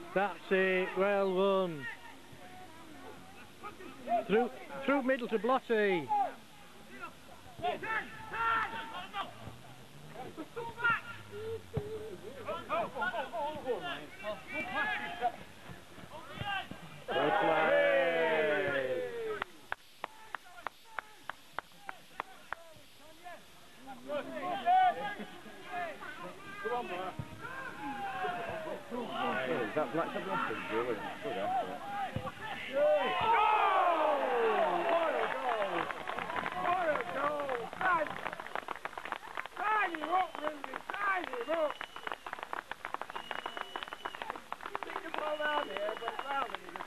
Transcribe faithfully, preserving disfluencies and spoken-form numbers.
That's it, well won. Through, through middle to Blotty. Good play. Come on, Mark. Is that Black Sabbath? Brilliant. Good effort. What a goal! What a goal! Sign, sign him up, Rudy! Sign him up! Pick the ball down here, but it's down.